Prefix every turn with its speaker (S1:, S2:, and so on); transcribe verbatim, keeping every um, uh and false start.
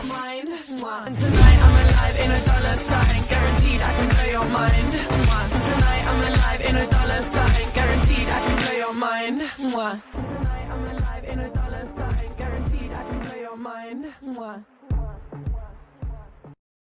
S1: mind. And tonight I'm alive in a dollar sign, guaranteed I can blow your mind. And tonight I'm alive in a dollar sign, guaranteed I can blow your mind.